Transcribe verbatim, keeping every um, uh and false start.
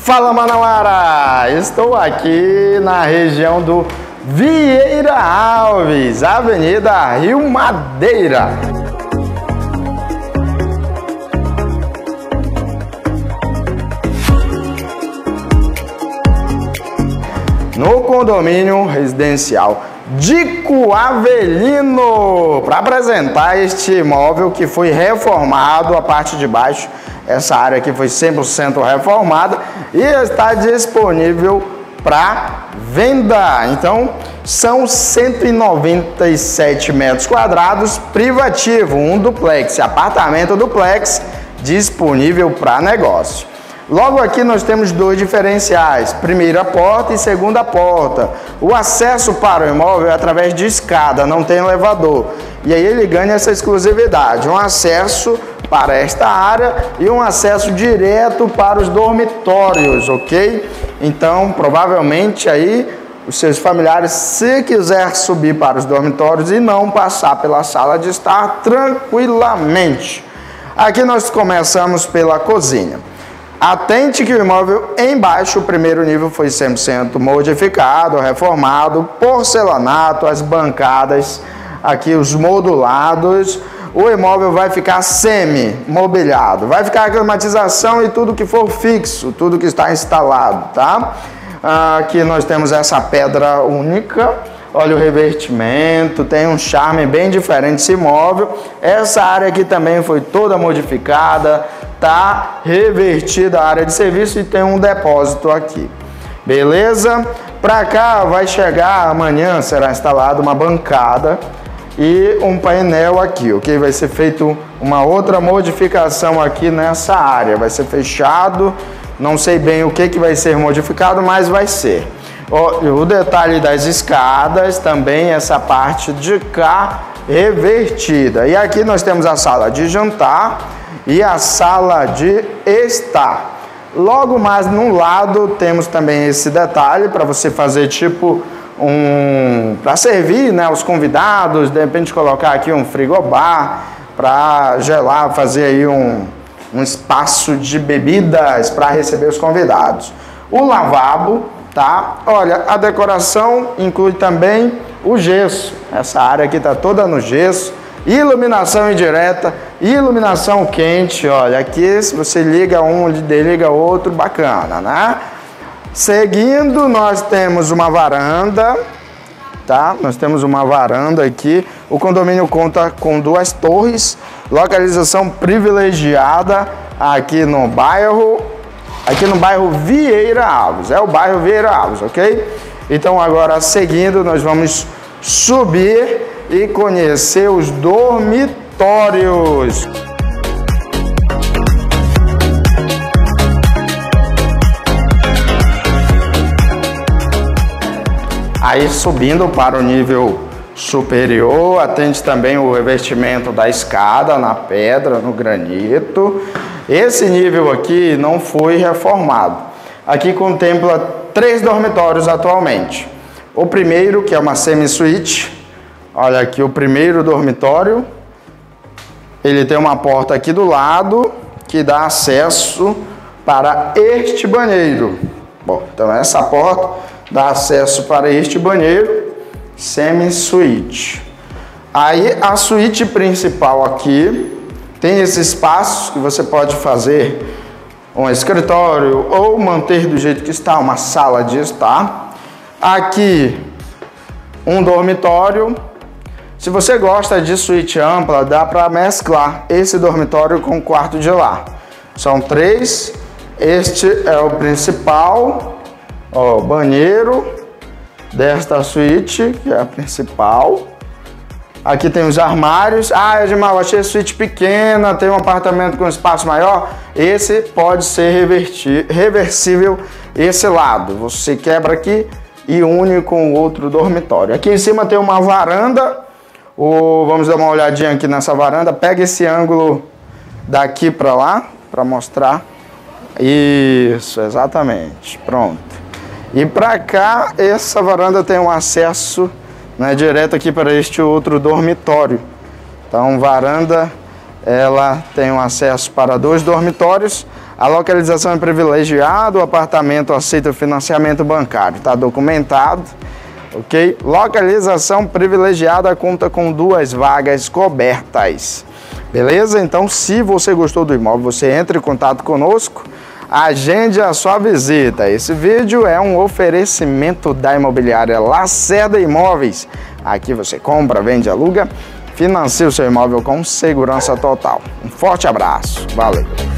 Fala, Manauara! Estou aqui na região do Vieira Alves, Avenida Rio Madeira. No condomínio residencial Dico Avelino, para apresentar este imóvel que foi reformado, a parte de baixo, essa área aqui foi cem por cento reformada e está disponível para venda. Então, são cento e noventa e sete metros quadrados, privativo, um duplex, apartamento duplex, disponível para negócio. Logo aqui nós temos dois diferenciais, primeira porta e segunda porta. O acesso para o imóvel é através de escada, não tem elevador. E aí ele ganha essa exclusividade, um acesso para esta área e um acesso direto para os dormitórios, ok? Então, provavelmente aí os seus familiares, se quiser subir para os dormitórios e não passar pela sala de estar tranquilamente. Aqui nós começamos pela cozinha. Atente que o imóvel embaixo, o primeiro nível foi cem por cento modificado, reformado, porcelanato, as bancadas, aqui os modulados. O imóvel vai ficar semi-mobiliado, vai ficar a climatização e tudo que for fixo, tudo que está instalado, tá? Aqui nós temos essa pedra única, olha o revestimento, tem um charme bem diferente esse imóvel. Essa área aqui também foi toda modificada, tá revertida a área de serviço e tem um depósito aqui, beleza? Para cá vai chegar amanhã, será instalada uma bancada e um painel aqui, ok? Vai ser feito uma outra modificação aqui nessa área, vai ser fechado, não sei bem o que que vai ser modificado, mas vai ser. O detalhe das escadas, também essa parte de cá revertida. E aqui nós temos a sala de jantar e a sala de estar. Logo mais no lado temos também esse detalhe para você fazer tipo um... para servir, né, os convidados, de repente colocar aqui um frigobar para gelar, fazer aí um, um espaço de bebidas para receber os convidados. O lavabo, tá? Olha, a decoração inclui também o gesso. Essa área aqui tá toda no gesso. Iluminação indireta, iluminação quente, olha, aqui se você liga um, desliga outro, bacana, né? Seguindo, nós temos uma varanda, tá? Nós temos uma varanda aqui. O condomínio conta com duas torres, localização privilegiada aqui no bairro, aqui no bairro Vieira Alves, é o bairro Vieira Alves, ok? Então agora, seguindo, nós vamos subir e conhecer os dormitórios. Aí subindo para o nível superior, atende também o revestimento da escada na pedra, no granito. Esse nível aqui não foi reformado. Aqui contempla três dormitórios atualmente. O primeiro, que é uma semi-suíte. Olha aqui o primeiro dormitório, ele tem uma porta aqui do lado que dá acesso para este banheiro. Bom, então essa porta dá acesso para este banheiro, semi-suíte. Aí a suíte principal aqui tem esse espaço que você pode fazer um escritório ou manter do jeito que está, uma sala de estar. Aqui um dormitório. Se você gosta de suíte ampla, dá para mesclar esse dormitório com o quarto de lá. São três. Este é o principal, ó, banheiro desta suíte, que é a principal. Aqui tem os armários. Ah, Edmar, eu achei a suíte pequena, tem um apartamento com espaço maior. Esse pode ser revertir, reversível esse lado. Você quebra aqui e une com o outro dormitório. Aqui em cima tem uma varanda. O, vamos dar uma olhadinha aqui nessa varanda. Pega esse ângulo daqui para lá, para mostrar. Isso, exatamente. Pronto. E para cá, essa varanda tem um acesso, né, direto aqui para este outro dormitório. Então, varanda, ela tem um acesso para dois dormitórios. A localização é privilegiada, o apartamento aceita o financiamento bancário, está documentado, ok? Localização privilegiada, conta com duas vagas cobertas, beleza? Então, se você gostou do imóvel, você entra em contato conosco, agende a sua visita. Esse vídeo é um oferecimento da imobiliária Lacerda Imóveis. Aqui você compra, vende, aluga, financia o seu imóvel com segurança total. Um forte abraço, valeu!